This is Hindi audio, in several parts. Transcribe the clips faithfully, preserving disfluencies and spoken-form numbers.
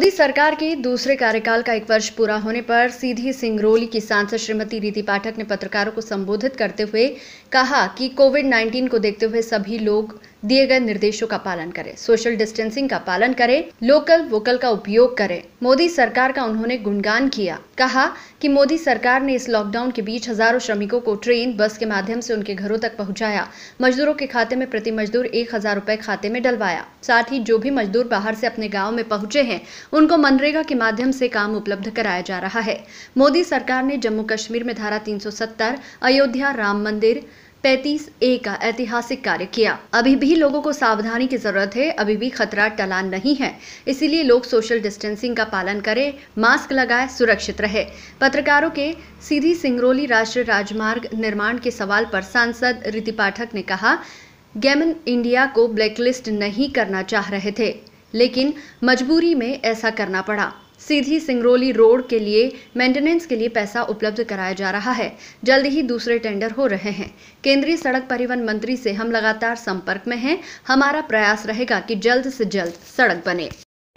मोदी सरकार के दूसरे कार्यकाल का एक वर्ष पूरा होने पर सीधी सिंगरौली की सांसद श्रीमती रीति पाठक ने पत्रकारों को संबोधित करते हुए कहा कि कोविड उन्नीस को देखते हुए सभी लोग दिए गए निर्देशों का पालन करें, सोशल डिस्टेंसिंग का पालन करें, लोकल वोकल का उपयोग करें। मोदी सरकार का उन्होंने गुणगान किया। कहा कि मोदी सरकार ने इस लॉकडाउन के बीच हजारों श्रमिकों को ट्रेन, बस के माध्यम से उनके घरों तक पहुंचाया। मजदूरों के खाते में प्रति मजदूर एक हजार रुपए खाते में डलवाया। साथ ही जो भी मजदूर बाहर से अपने गाँव में पहुंचे हैं उनको मनरेगा के माध्यम से काम उपलब्ध कराया जा रहा है। मोदी सरकार ने जम्मू कश्मीर में धारा तीन सौ सत्तर, अयोध्या राम मंदिर पैंतीस ए का ऐतिहासिक कार्य किया। अभी भी लोगों को सावधानी की जरूरत है, अभी भी खतरा टला नहीं है, इसीलिए लोग सोशल डिस्टेंसिंग का पालन करें, मास्क लगाएं, सुरक्षित रहे। पत्रकारों के सीधी सिंगरौली राष्ट्रीय राजमार्ग निर्माण के सवाल पर सांसद रीति पाठक ने कहा, गेमन इंडिया को ब्लैकलिस्ट नहीं करना चाह रहे थे, लेकिन मजबूरी में ऐसा करना पड़ा। सीधी सिंगरौली रोड के लिए मेंटेनेंस के लिए पैसा उपलब्ध कराया जा रहा है। जल्द ही दूसरे टेंडर हो रहे हैं। केंद्रीय सड़क परिवहन मंत्री से हम लगातार संपर्क में हैं। हमारा प्रयास रहेगा कि जल्द से जल्द सड़क बने।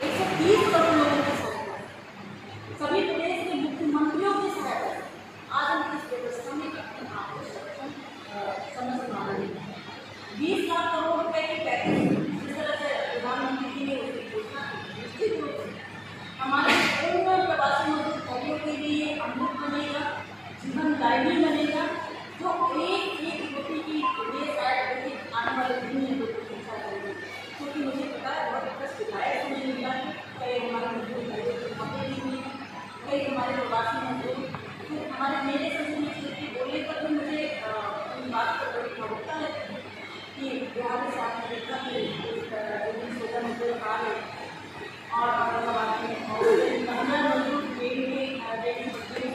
डायरी बनेगा जो एक एक रोटी की ये शायद आने वाले दिन में लोग पूछा करेंगे, क्योंकि मुझे पता है बहुत अच्छा शिकायत मुझे मिला है। कई हमारे मजदूर नहीं हुई, कई हमारे प्रवासी मजदूर तो हमारे मेरे समझ में बोलने पर भी मुझे उन बात पर बड़ी प्रमुखता है कि बिहार के साथ में देखा कि सोलह मजदूर आ रहे और औरंगाबाद में महिला मजदूर डेली डेली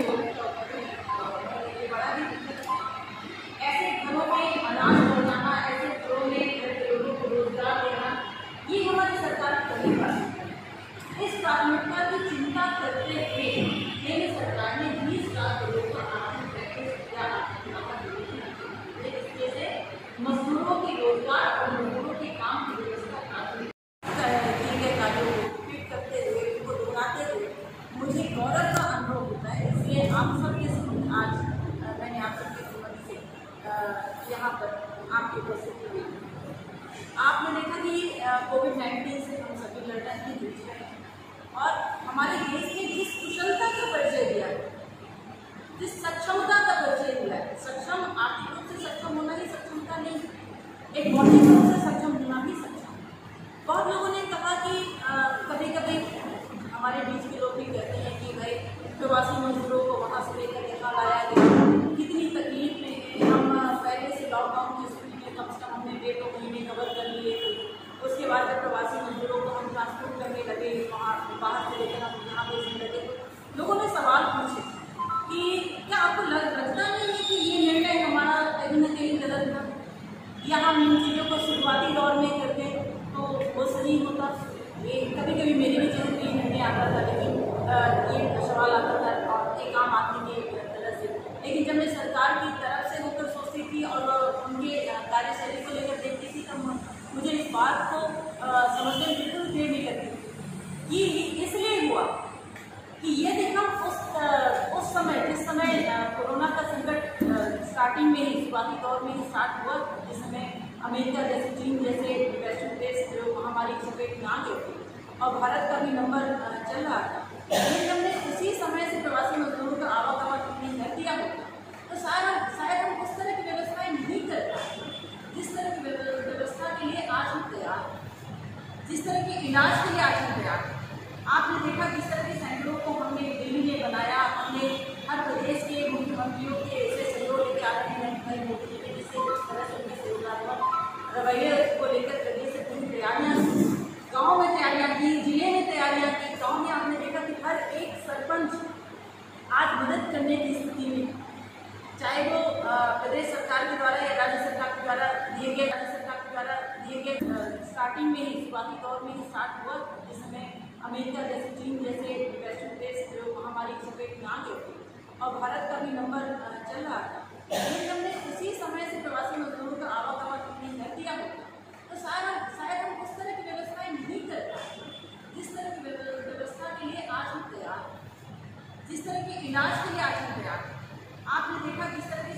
ऐसे घरों में अनाज पहुँचाना, ऐसे घरों में लोगों को रोजगार देना, ये हमारी सरकार कर नहीं पा सकती। इस प्राथमिकता की चिंता करते हुए केंद्र सरकार ने बीस लाख करोड़ का आर्थिक पैकेज किया। इसके से मजदूरों के रोजगार और मजदूरों के काम की व्यवस्था किए गए कार्यों को फिट करते हुए, उनको दोहराते हुए मुझे गौरव का अनुभव होता है। इसलिए आप सबके समझ आज मैंने आप सबके यहाँ पर आपकी उपस्थिति हुई। आपने देखा कि कोविड नाइन्टीन से हम सभी लड़ना ही जूझ रहे हैं और हमारे देश ने जिस कुशलता का परिचय दिया है, जिस सक्षमता का परिचय दिया है, सक्षम आर्थिक रूप से सक्षम होना ही सक्षमता नहीं, एक बौद्धिक रूप से सक्षम होना भी सक्षम। बहुत लोगों ने कहा कि कभी कभी हमारे बीच के लोग भी कहते हैं कि भाई प्रवासी मजदूरों को वहाँ से लेकर यहाँ लाया गया, कितनी तकलीफ में हम पहले से लॉकडाउन की स्थिति में कम से कम हमने डेढ़ दो महीने कवर कर लिए थे। उसके बाद जब प्रवासी मजदूरों को हम ट्रांसपोर्ट करने लगे, वहाँ बाहर से लेकर हम यहाँ भेजने लगे, लोगों ने सवाल पूछे कि क्या आपको लग लगता नहीं है कि ये निर्णय हमारा कहीं ना कहीं गलत था, या हम इन चीज़ों को शुरुआती दौर में करते तो वो सही होता। ये कभी कभी मेरे भी चैनल पर निर्णय आता था, लेकिन ये सवाल आता था और एक आम आदमी की तरह से। लेकिन जब मैं सरकार की तरफ से होकर सोचती थी और उनके कार्यशैली को लेकर देखती थी तो मुझे इस बात को समझने में बिल्कुल देर नहीं लगती कि इसलिए हुआ कि ये देखा उस उस समय जिस समय कोरोना का संकट स्टार्टिंग में ही शुरुआती दौर में ही स्टार्ट हुआ, जिस समय अमेरिका जैसे, चीन जैसे वैश्विक देश जो महामारी की चपेट में आ गए थे और भारत का भी नंबर चल रहा था, लेकिन हमने उसी समय से प्रवासी मजदूरों का आवागमन नहीं कर दिया होता तो शायद शायद हम उस तरह की व्यवस्थाएं नहीं कर पाते जिस तरह की व्यवस्था के लिए आज हम तैयार हैं, जिस तरह के इलाज के लिए आज हम तैयार हैं। आपने देखा किस तरह के सेंटरों को हमने दिल्ली में बनाया, हमने हर प्रदेश के मुख्यमंत्रियों के ऐसे सहयोग लेके आ रहे हैं, नई मोदी के जिससे उस तरह से उनके सहयोगात्मक रवैये को लेकर प्रदेश से पूरी तैयारियाँ, गाँव में तैयारियाँ की, जिले में तैयारियाँ की। गाँव में आपने देखा कि हर एक सरपंच आज मदद करने की स्थिति में, चाहे वो प्रदेश सरकार के द्वारा या राज्य सरकार के द्वारा दिए गए राज्य सरकार के द्वारा दिए गए स्टार्टिंग में ही शुरुआती दौर में ही स्टार्ट हुआ, जिस समय अमेरिका जैसे, चीन जैसे वैश्विक देश जो महामारी की चपेट में आ गए थे और भारत का भी नंबर चल रहा था, लेकिन हमने उसी समय से प्रवासी मजदूरों का आवागमन नहीं कर दिया होता तो शायद शायद हम उस तरह की व्यवस्थाएं नहीं कर पाते जिस तरह की व्यवस्था जिस तरह के इलाज के लिए आज हम तैयार हैं। आपने देखा जिस तरह